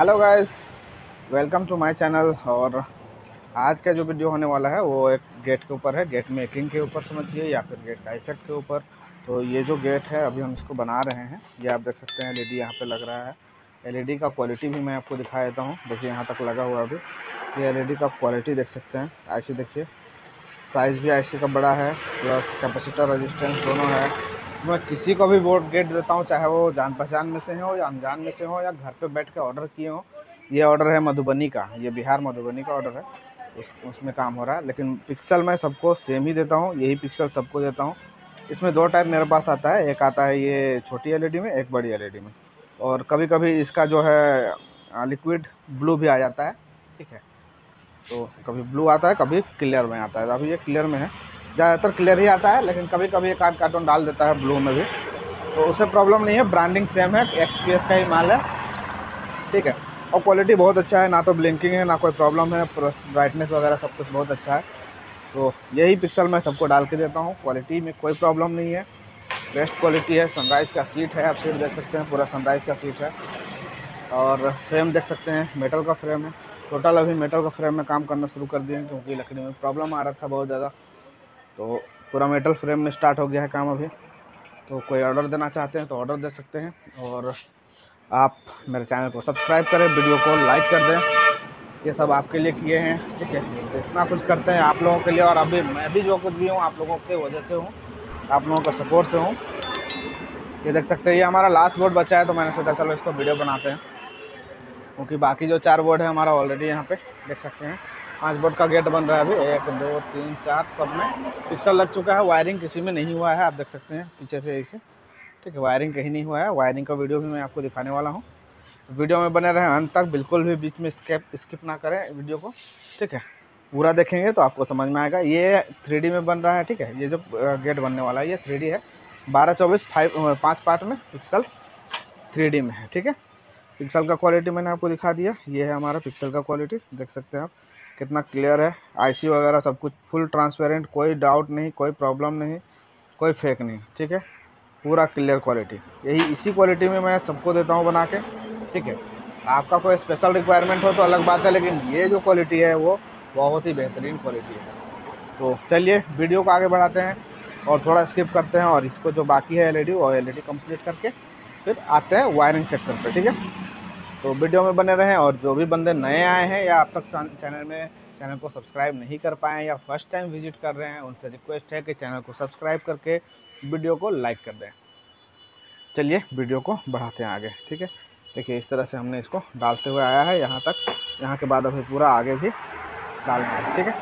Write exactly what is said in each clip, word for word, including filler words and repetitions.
Hello guys, welcome to my channel. और आज का जो वीडियो होने वाला है वो एक गेट के ऊपर है, गेट मेकिंग के ऊपर समझिए, या फिर गेट का इफेक्ट के ऊपर। तो ये जो गेट है अभी हम इसको बना रहे हैं। ये आप देख सकते हैं एलईडी यहाँ पे लग रहा है। एलईडी का क्वालिटी भी मैं आपको दिखा देता हूँ। देखिए यहाँ तक लगा हुआ अभी। ये एलईडी का क्वालिटी देख सकते हैं। आईसी देखिए, साइज़ भी आईसी का बड़ा है, प्लस कैपेसिटर रेजिस्टेंस दोनों है। मैं किसी को भी बोर्ड गेट देता हूँ, चाहे वो जान पहचान में से हो या अनजान में से हो या घर पे बैठ के ऑर्डर किए हो। ये ऑर्डर है मधुबनी का, ये बिहार मधुबनी का ऑर्डर है, उस उसमें काम हो रहा है। लेकिन पिक्सल मैं सबको सेम ही देता हूँ, यही पिक्सल सबको देता हूँ। इसमें दो टाइप मेरे पास आता है, एक आता है ये छोटी एलईडी में, एक बड़ी एलईडी में। और कभी कभी इसका जो है लिक्विड ब्लू भी आ जाता है, ठीक है। तो कभी ब्लू आता है, कभी क्लियर में आता है। अभी ये क्लियर में है, ज़्यादातर क्लियर ही आता है, लेकिन कभी कभी एक आध कार्टून डाल देता है ब्लू में भी, तो उससे प्रॉब्लम नहीं है। ब्रांडिंग सेम है, एक्सपीएस का ही माल है, ठीक है। और क्वालिटी बहुत अच्छा है, ना तो ब्लिंकिंग है, ना कोई प्रॉब्लम है, ब्राइटनेस वगैरह सब कुछ बहुत अच्छा है। तो यही पिक्सल मैं सबको डाल के देता हूँ। क्वालिटी में कोई प्रॉब्लम नहीं है, बेस्ट क्वालिटी है। सनराइज़ का सीट है, आप सीट देख सकते हैं, पूरा सनराइज़ का सीट है। और फ्रेम देख सकते हैं, मेटल का फ्रेम है। टोटल अभी मेटल का फ्रेम में काम करना शुरू कर दिए हैं, क्योंकि लकड़ी में प्रॉब्लम आ रहा था बहुत ज़्यादा। तो पूरा मेटल फ्रेम में स्टार्ट हो गया है काम अभी। तो कोई ऑर्डर देना चाहते हैं तो ऑर्डर दे सकते हैं। और आप मेरे चैनल को सब्सक्राइब करें, वीडियो को लाइक कर दें। ये सब आपके लिए किए हैं, ठीक है। जितना कुछ करते हैं आप लोगों के लिए, और अभी मैं भी जो कुछ भी हूँ आप लोगों के वजह से हूँ, आप लोगों का सपोर्ट से हूँ। ये देख सकते हैं, ये हमारा लास्ट बोर्ड बचा है, तो मैंने सोचा चलो इसको वीडियो बनाते हैं, क्योंकि बाकी जो चार बोर्ड है हमारा ऑलरेडी यहाँ पे देख सकते हैं। पांच बोर्ड का गेट बन रहा है अभी, एक दो तीन चार, सब में पिक्सल लग चुका है। वायरिंग किसी में नहीं हुआ है, आप देख सकते हैं पीछे से ऐसे, ठीक है। वायरिंग कहीं नहीं हुआ है। वायरिंग का वीडियो भी मैं आपको दिखाने वाला हूँ, तो वीडियो में बने रहें अंत तक, बिल्कुल भी बीच में स्किप स्किप ना करें वीडियो को, ठीक है। पूरा देखेंगे तो आपको समझ में आएगा। ये थ्री डी में बन रहा है, ठीक है। ये जो गेट बनने वाला है ये थ्री डी है, बारह चौबीस फाइव पाँच पार्ट में पिक्सल थ्री डी में है, ठीक है। पिक्सल का क्वालिटी मैंने आपको दिखा दिया। ये है हमारा पिक्सल का क्वालिटी, देख सकते हैं आप कितना क्लियर है। आईसी वगैरह सब कुछ फुल ट्रांसपेरेंट, कोई डाउट नहीं, कोई प्रॉब्लम नहीं, कोई फेक नहीं, ठीक है। पूरा क्लियर क्वालिटी, यही इसी क्वालिटी में मैं सबको देता हूँ बना के, ठीक है। आपका कोई स्पेशल रिक्वायरमेंट हो तो अलग बात है, लेकिन ये जो क्वालिटी है वो बहुत ही बेहतरीन क्वालिटी है। तो चलिए वीडियो को आगे बढ़ाते हैं और थोड़ा स्किप करते हैं, और इसको जो बाकी है एलईडी वो एलईडी कंप्लीट करके फिर आते हैं वायरिंग सेक्शन पे, ठीक है। तो वीडियो में बने रहें। और जो भी बंदे नए आए हैं या अब तक चैनल में चैनल को सब्सक्राइब नहीं कर पाए हैं या फर्स्ट टाइम विजिट कर रहे हैं, उनसे रिक्वेस्ट है कि चैनल को सब्सक्राइब करके वीडियो को लाइक कर दें। चलिए वीडियो को बढ़ाते हैं आगे, ठीक है। देखिए इस तरह से हमने इसको डालते हुए आया है यहाँ तक। यहाँ के बाद अभी पूरा आगे भी डालना है, ठीक है।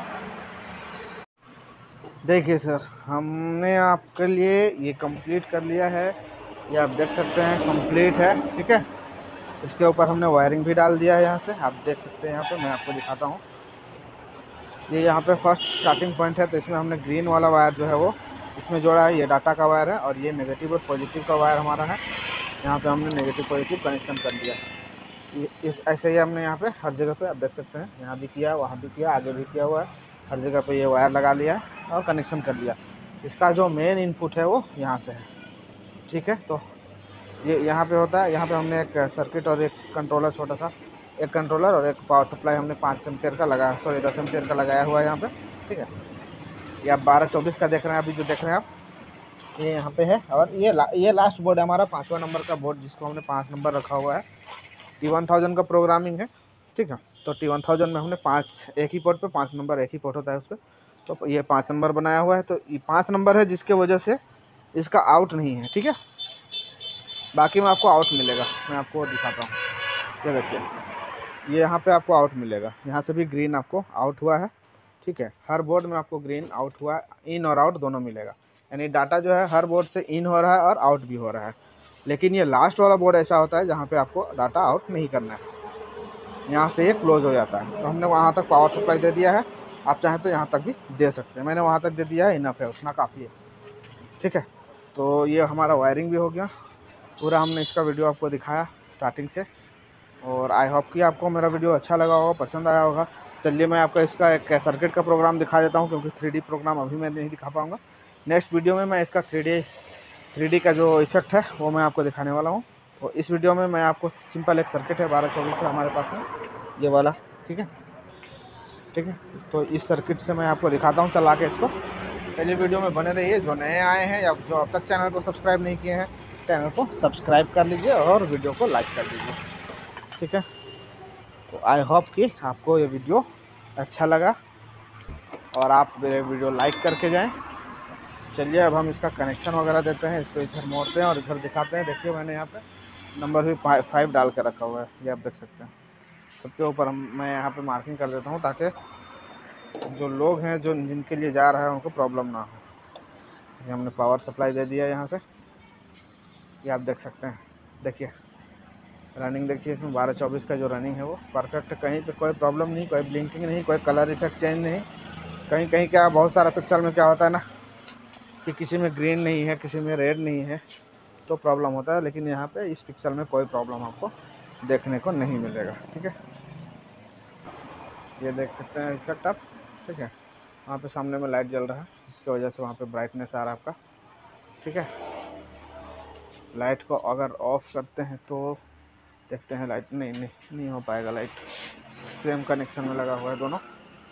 देखिए सर, हमने आपके लिए ये कंप्लीट कर लिया है, ये आप देख सकते हैं कंप्लीट है, ठीक है। इसके ऊपर हमने वायरिंग भी डाल दिया है, यहाँ से आप देख सकते हैं। यहाँ पे मैं आपको दिखाता हूँ, ये यहाँ पे फर्स्ट स्टार्टिंग पॉइंट है। तो इसमें हमने ग्रीन वाला वायर जो है वो इसमें जोड़ा है, ये डाटा का वायर है, और ये नेगेटिव और पॉजिटिव का वायर हमारा है। यहाँ पे हमने नेगेटिव पॉजिटिव कनेक्शन कर दिया है। इस ऐसे ही हमने यहाँ पे हर जगह पे आप देख सकते हैं, यहाँ भी किया, वहाँ भी किया, आगे भी किया हुआ है। हर जगह पे ये वायर लगा लिया है और कनेक्शन कर दिया। इसका जो मेन इनपुट है वो यहाँ से है, ठीक है। तो ये यहाँ पे होता है, यहाँ पे हमने एक सर्किट और एक कंट्रोलर, छोटा सा एक कंट्रोलर और एक पावर सप्लाई हमने पाँच एम्पियर का लगाया, सॉरी दस एम्पियर का लगाया हुआ है यहाँ पे, ठीक है। ये आप बारह चौबीस का देख रहे हैं अभी जो देख रहे हैं आप, ये यहाँ पे है। और ये ला, ये लास्ट बोर्ड है हमारा, पाँचवा नंबर का बोर्ड, जिसको हमने पाँच नंबर रखा हुआ है। टी वन थाउजेंड का प्रोग्रामिंग है, ठीक है। तो टी वन थाउजेंड में हमने पाँच, एक ही पोर्ट पे पाँच नंबर, एक ही पोर्ट होता है उस पर, तो ये पाँच नंबर बनाया हुआ है। तो ये पाँच नंबर है, जिसके वजह से इसका आउट नहीं है, ठीक है। बाकी में आपको आउट मिलेगा, मैं आपको दिखाता हूँ। ये देखिए, ये यहाँ पे आपको आउट मिलेगा, यहाँ से भी ग्रीन आपको आउट हुआ है, ठीक है। हर बोर्ड में आपको ग्रीन आउट हुआ है, इन और आउट दोनों मिलेगा। यानी डाटा जो है हर बोर्ड से इन हो रहा है और आउट भी हो रहा है। लेकिन ये लास्ट वाला बोर्ड ऐसा होता है जहाँ पे आपको डाटा आउट नहीं करना है, यहाँ से ये क्लोज हो जाता है। तो हमने वहाँ तक पावर सप्लाई दे दिया है, आप चाहें तो यहाँ तक भी दे सकते हैं। मैंने वहाँ तक दे दिया है, इनफ है, उतना काफ़ी है, ठीक है। तो ये हमारा वायरिंग भी हो गया पूरा। हमने इसका वीडियो आपको दिखाया स्टार्टिंग से, और आई होप कि आपको मेरा वीडियो अच्छा लगा होगा, पसंद आया होगा। चलिए मैं आपको इसका एक सर्किट का प्रोग्राम दिखा देता हूँ, क्योंकि थ्री डी प्रोग्राम अभी मैं नहीं दिखा पाऊँगा। नेक्स्ट वीडियो में मैं इसका थ्री डी थ्री डी का जो इफेक्ट है वो मैं आपको दिखाने वाला हूँ। तो इस वीडियो में मैं आपको सिंपल एक सर्किट है बारह चौबीस है हमारे पास में, ये वाला, ठीक है ठीक है। तो इस सर्किट से मैं आपको दिखाता हूँ चला के इसको। पहले वीडियो में बने रहिए, जो नए आए हैं या जो अब तक चैनल को सब्सक्राइब नहीं किए हैं, चैनल को सब्सक्राइब कर लीजिए और वीडियो को लाइक कर दीजिए, ठीक है। तो आई होप कि आपको ये वीडियो अच्छा लगा और आप मेरे वीडियो लाइक करके जाएं। चलिए अब हम इसका कनेक्शन वगैरह देते हैं, इसको इधर मोड़ते हैं और इधर दिखाते हैं। देखिए मैंने यहाँ पे नंबर भी फाइव डाल के रखा हुआ है, ये आप देख सकते हैं। सबके ऊपर हम मैं यहाँ पे मार्किंग कर देता हूँ ताकि जो लोग हैं जो जिनके लिए जा रहा है उनको प्रॉब्लम ना हो। ये हमने पावर सप्लाई दे दिया यहाँ से, ये आप देख सकते हैं। देखिए रनिंग देखिए, इसमें बारह चौबीस का जो रनिंग है वो परफेक्ट, कहीं पे कोई प्रॉब्लम नहीं, कोई ब्लिंकिंग नहीं, कोई कलर इफेक्ट चेंज नहीं। कहीं कहीं क्या बहुत सारा पिक्चर में क्या होता है ना कि किसी में ग्रीन नहीं है, किसी में रेड नहीं है, तो प्रॉब्लम होता है। लेकिन यहाँ पे इस पिक्सल में कोई प्रॉब्लम आपको देखने को नहीं मिलेगा, ठीक है। ये देख सकते हैं इफेक्ट आप, ठीक है। वहाँ पे सामने में लाइट जल रहा है जिसकी वजह से वहाँ पे ब्राइटनेस आ रहा है आपका, ठीक है। लाइट को अगर ऑफ करते हैं तो देखते हैं, लाइट नहीं नहीं नहीं हो पाएगा, लाइट सेम कनेक्शन में लगा हुआ है दोनों।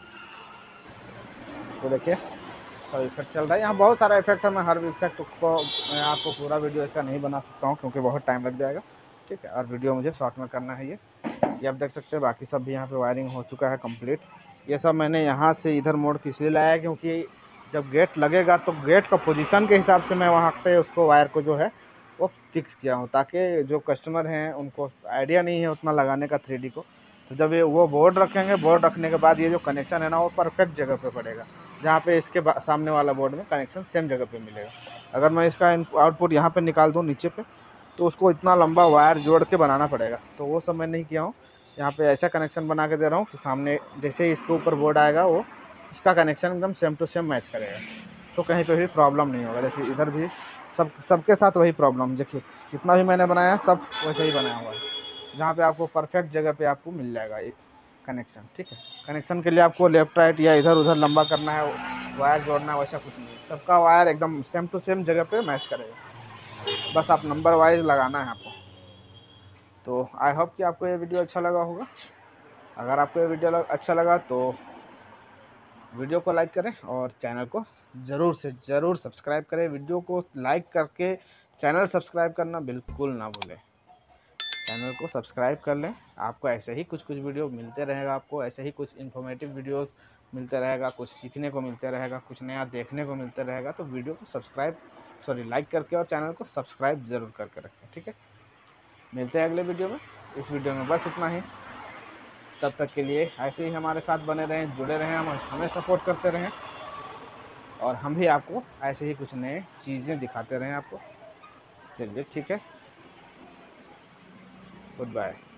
तो देखिए सब इफेक्ट चल रहा है, यहाँ बहुत सारा इफेक्ट है। मैं हर इफेक्ट को मैं आपको पूरा वीडियो इसका नहीं बना सकता हूँ क्योंकि बहुत टाइम लग जाएगा, ठीक है। और वीडियो मुझे शॉर्ट में करना है। ये ये आप देख सकते हैं, बाकी सब भी यहाँ पे वायरिंग हो चुका है कंप्लीट। ये सब मैंने यहाँ से इधर मोड़ के इसलिए लाया क्योंकि जब गेट लगेगा तो गेट का पोजीशन के हिसाब से मैं वहाँ पे उसको वायर को जो है वो फिक्स किया हूँ, ताकि जो कस्टमर हैं उनको आइडिया नहीं है उतना लगाने का थ्री डी को। तो जब ये वो बोर्ड रखेंगे, बोर्ड रखने के बाद ये जो कनेक्शन है ना वो परफेक्ट जगह पे पड़ेगा, जहाँ पे इसके सामने वाला बोर्ड में कनेक्शन सेम जगह पे मिलेगा। अगर मैं इसका आउटपुट यहाँ पे निकाल दूँ नीचे पे तो उसको इतना लंबा वायर जोड़ के बनाना पड़ेगा, तो वो सब मैं नहीं किया हूँ। यहाँ पे ऐसा कनेक्शन बना के दे रहा हूँ कि सामने जैसे ही इसके ऊपर बोर्ड आएगा वो इसका कनेक्शन एकदम सेम टू सेम मैच करेगा, तो कहीं पे भी प्रॉब्लम नहीं होगा। देखिए इधर भी सब सबके साथ वही प्रॉब्लम, देखिए जितना भी मैंने बनाया सब वैसे ही बनाया हुआ है, जहाँ पे आपको परफेक्ट जगह पे आपको मिल जाएगा ये कनेक्शन, ठीक है। कनेक्शन के लिए आपको लेफ्ट राइट या इधर उधर लंबा करना है, वायर जोड़ना है, वैसा कुछ नहीं, सबका वायर एकदम सेम टू सेम जगह पे मैच करेगा, बस आप नंबर वाइज लगाना है आपको। तो आई होप कि आपको ये वीडियो अच्छा लगा होगा। अगर आपको ये वीडियो अच्छा लगा तो वीडियो को लाइक करें और चैनल को ज़रूर से ज़रूर सब्सक्राइब करें। वीडियो को लाइक करके चैनल सब्सक्राइब करना बिल्कुल ना भूलें। चैनल को सब्सक्राइब कर लें, आपको ऐसे ही कुछ कुछ वीडियो मिलते रहेगा, आपको ऐसे ही कुछ इन्फॉर्मेटिव वीडियोस मिलते रहेगा, कुछ सीखने को मिलते रहेगा, कुछ नया देखने को मिलते रहेगा। तो वीडियो को सब्सक्राइब सॉरी लाइक करके और चैनल को सब्सक्राइब ज़रूर करके रखें, ठीक है। मिलते हैं अगले वीडियो में। इस वीडियो में बस इतना ही, तब तक के लिए ऐसे ही हमारे साथ बने रहें, जुड़े रहें, हम हमें सपोर्ट करते रहें और हम भी आपको ऐसे ही कुछ नए चीज़ें दिखाते रहें आपको। चलिए ठीक है, गुड बाय।